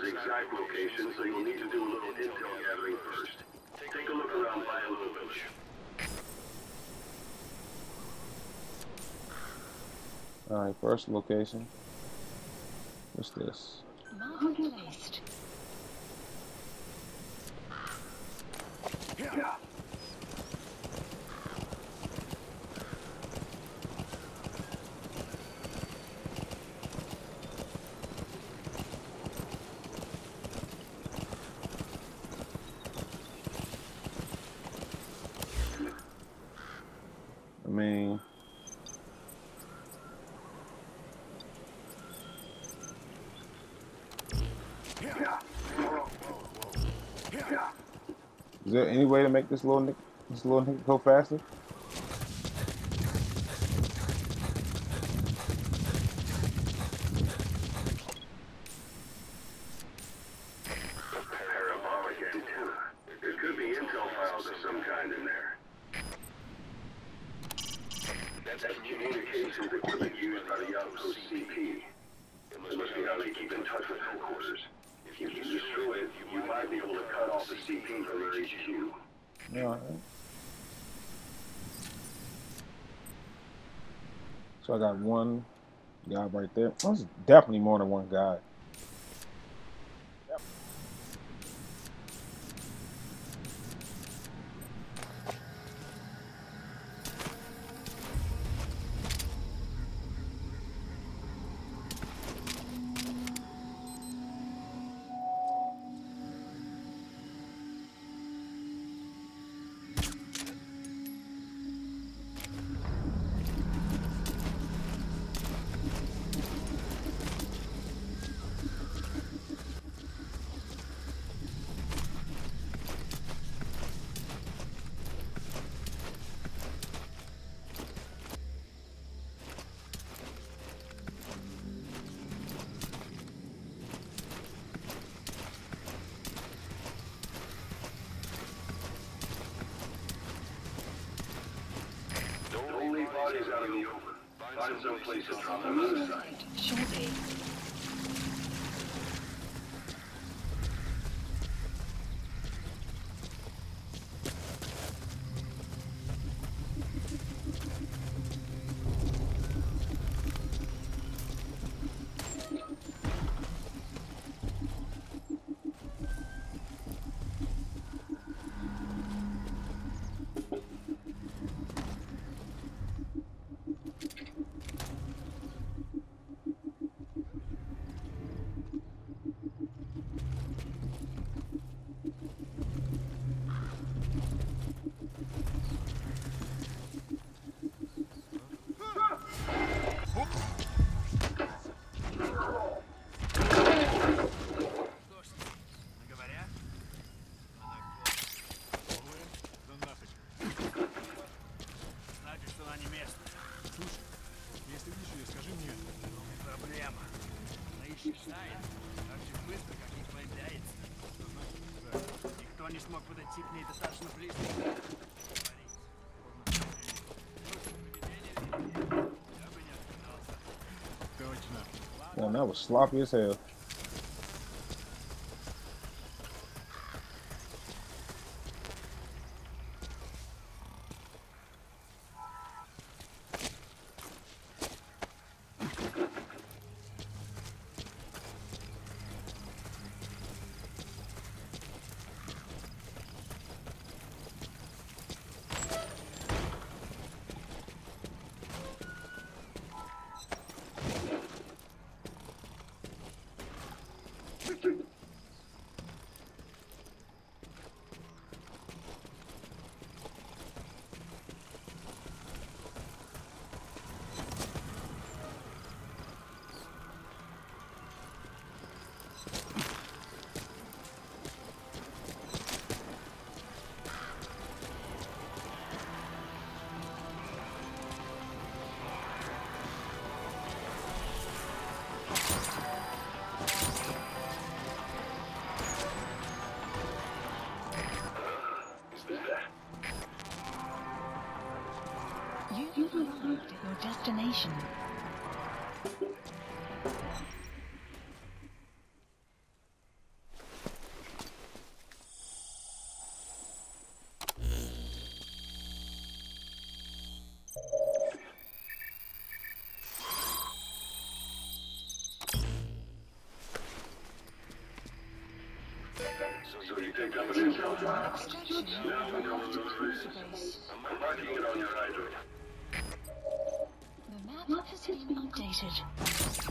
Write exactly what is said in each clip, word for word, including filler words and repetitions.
his exact location, so you'll need to do a little intel gathering first. Take a look around Biolo Village. Alright, first location. What's this? Mark placed. Yeah. I mean, is there any way to make this little nick, this little nick go faster? Parabolic antenna. There could be intel files of some kind in there. That's communications equipment used by the Outpost C P. It must be how they keep in touch with headquarters. If you can destroy it, you might be able to cut off the C P from their H Q. Alright. So I got one guy right there. There's definitely more than one guy. Don't leave bodies out in the open. Find some place to drop them out of sight. Shortly. Никто не смог подойти к ней достаточно близко. Man, that was sloppy as hell. You've arrived at your destination. So you picked up an intel file. Now we know what it is. I'm marking it on your iDroid. The map has been updated.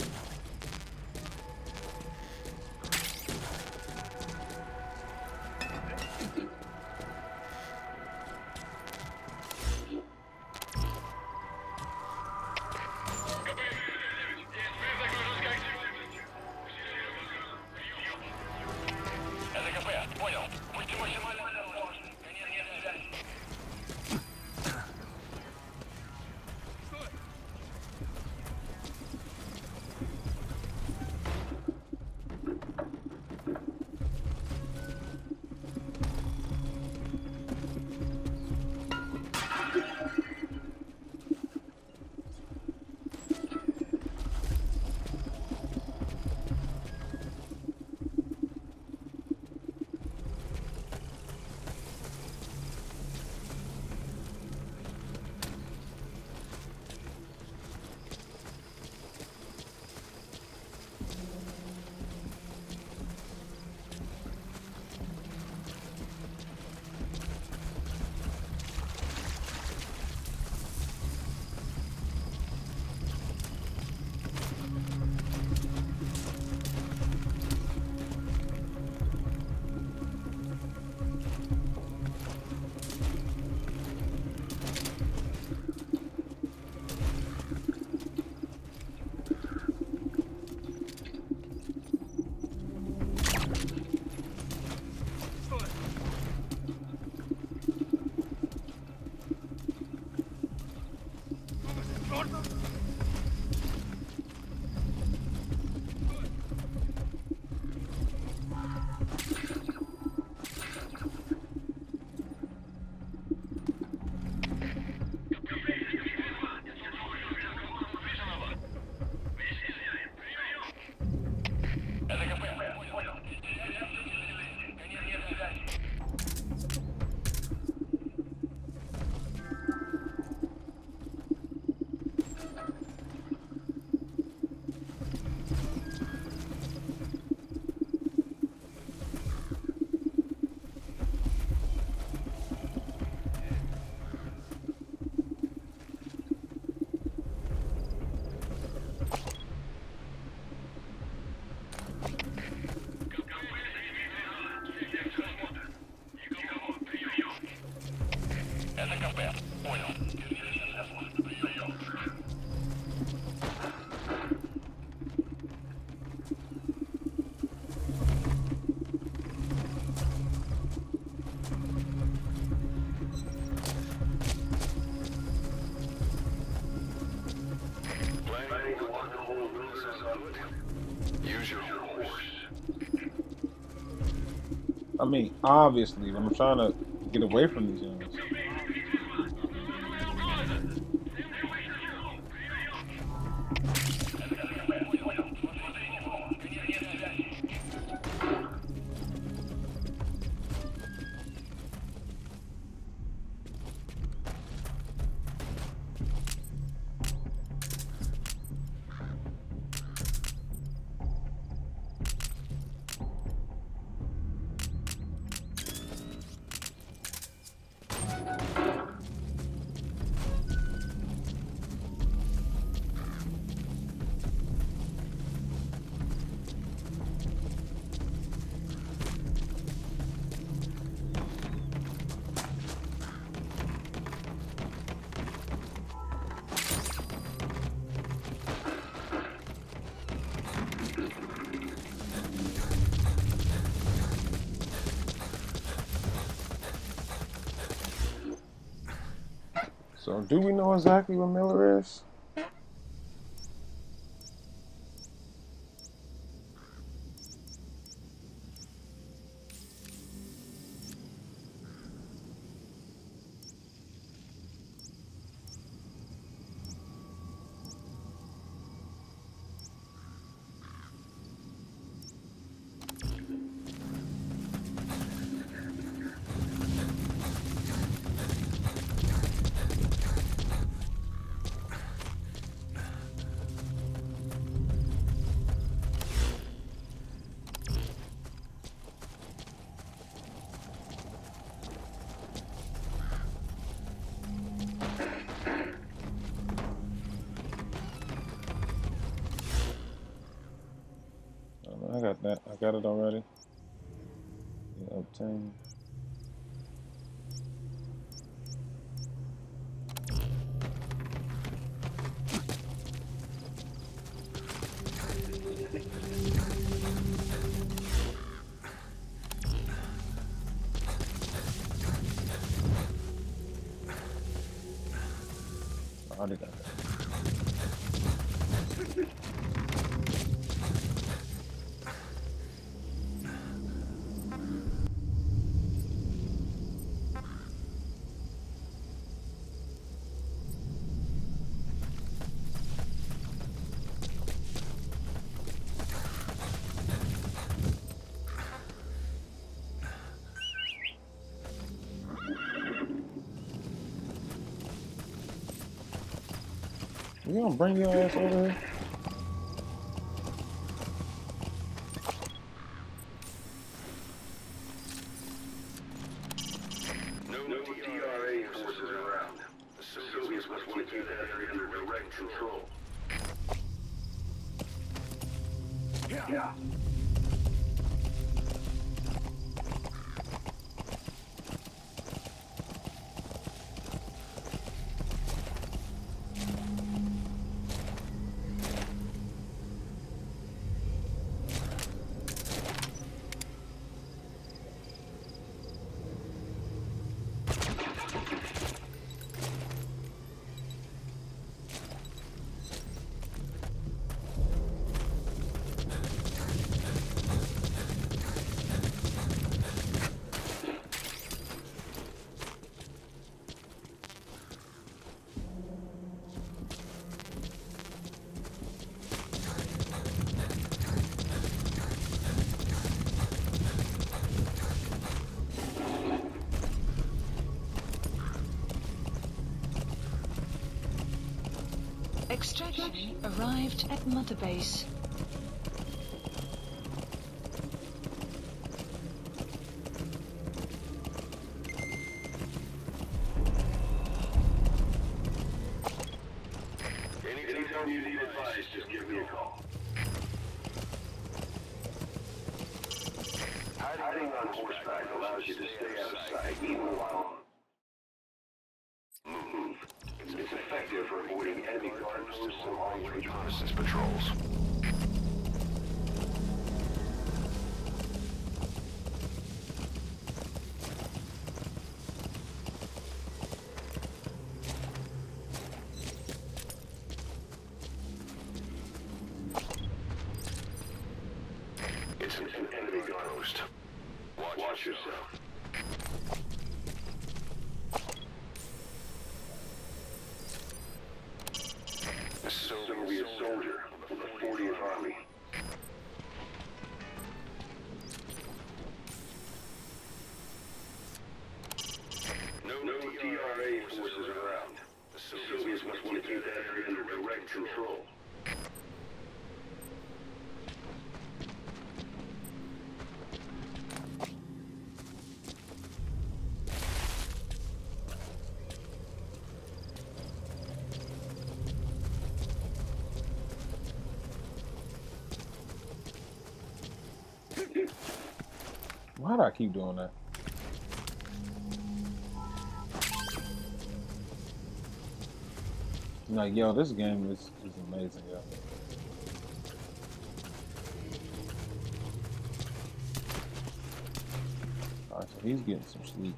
I mean, obviously, but I'm trying to get away from these units. So, do we know exactly where Miller is? got that. I got it already. Yeah, obtain. I already got that. You gonna bring your ass over here? No, no D R A forces around. The Soviets must want to keep that area under direct control. Yeah. Extraction arrived at Mother Base. Anytime you need advice, just give me a call. Hiding on horseback allows you to stay out of sight even while on move. It's effective for avoiding enemy guard posts and long-range reconnaissance patrols. It's an enemy guard post. Watch, Watch yourself. A Soviet soldier from the fortieth Army. No, no D R A forces around. The Soviets must want to keep that area under direct control. Why do I keep doing that? Like, yo, this game is, is amazing, yo. Alright, so he's getting some sleep.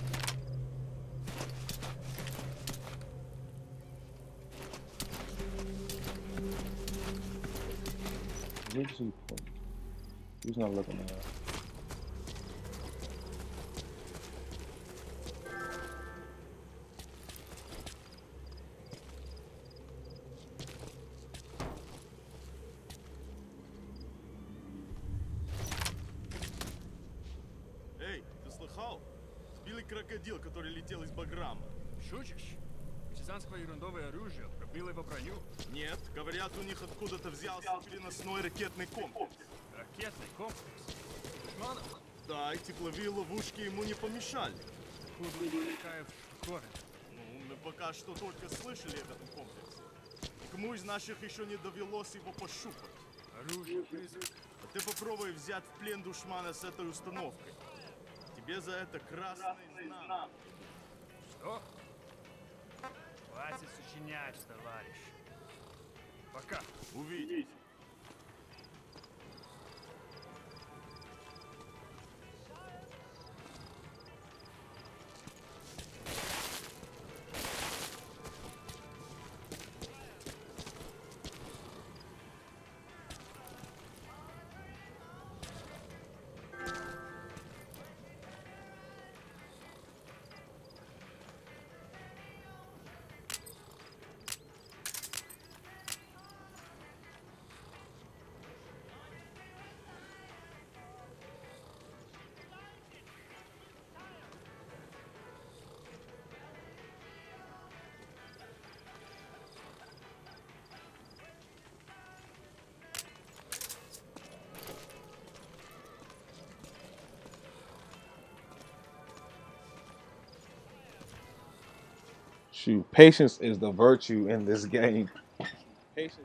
Where's he? He's not looking at that. Эй, ты слыхал? Сбили крокодил, который летел из Баграма. Шутишь? Партизанское ерундовое оружие пробило его броню. Нет, говорят, у них откуда-то взялся переносной ракетный комплекс. Ракетный комплекс. Душманов? Да, и тепловые ловушки ему не помешали. Откуда Никаев город? Ну, мы пока что только слышали об этом комплексе. Кому из наших еще не довелось его пощупать? Оружие, призыв. ты попробуй взять в плен душмана с этой установкой. Тебе за это красный знак. Что? Хватит сочинять, товарищ. Пока. Увидите. Shoot, patience is the virtue in this game. Patience.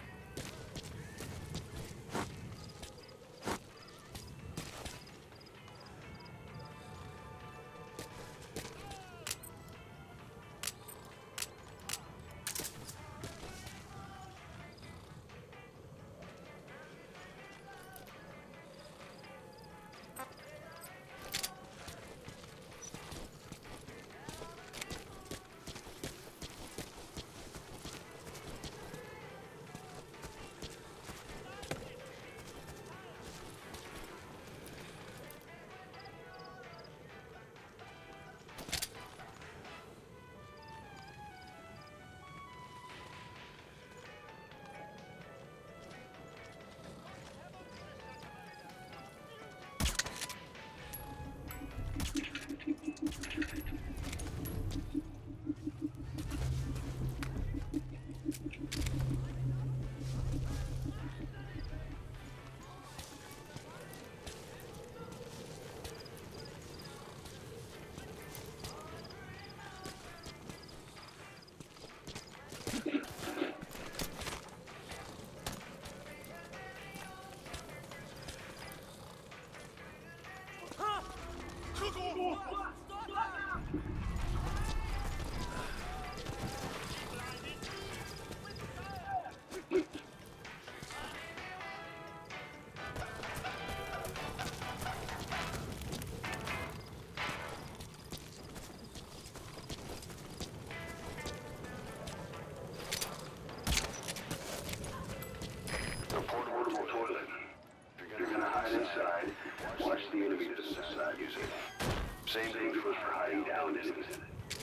A portable toilet. If you're gonna hide inside, watch the enemy doesn't decide using it. Same thing goes for hiding down in it.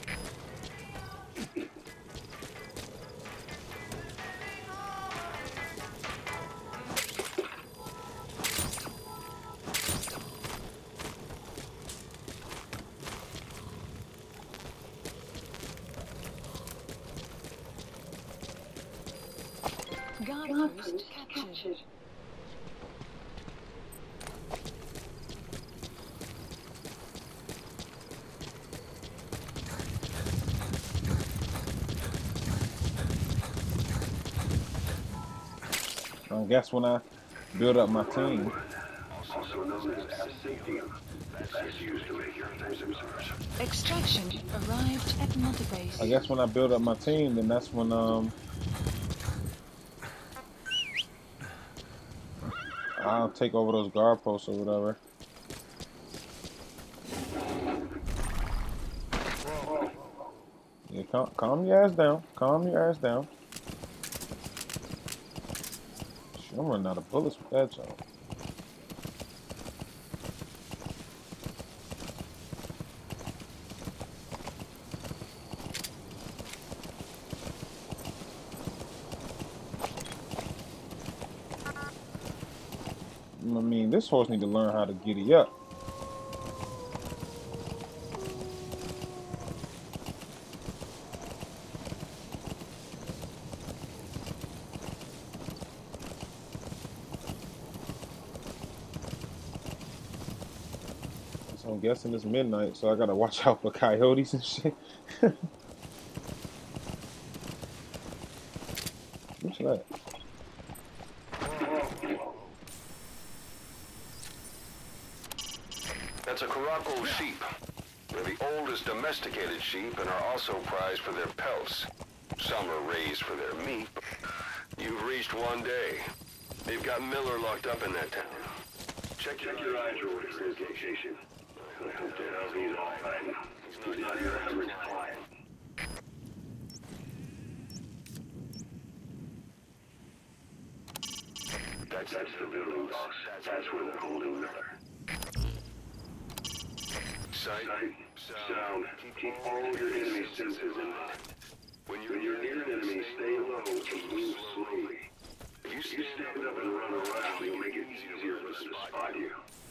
Guard post captured. I guess when I build up my team, Also known as absinthium. That's used to make your offensive reserves. Extraction arrived at Mother Base. I guess when I build up my team, then that's when um I'll take over those guard posts or whatever. Yeah, calm, calm your ass down. Calm your ass down. Shit, I'm running out of bullets with that job. I mean, this horse need to learn how to giddy up. So I'm guessing it's midnight, so I gotta watch out for coyotes and shit. What's that? That's a Caracal sheep. They're the oldest domesticated sheep and are also prized for their pelts. Some are raised for their meat. You've reached one day. They've got Miller locked up in that town. Check your, Check your eyes over his location. I hope to hell he's all right. He's not your average client. That's, that's the building, boss. That's where they're holding Miller. Sight, Sight, sound. Keep all your enemy senses in mind. When you're, when you're near an enemy, stay low and move slowly. If you stand up and run around, it'll make it easier for them to spot you.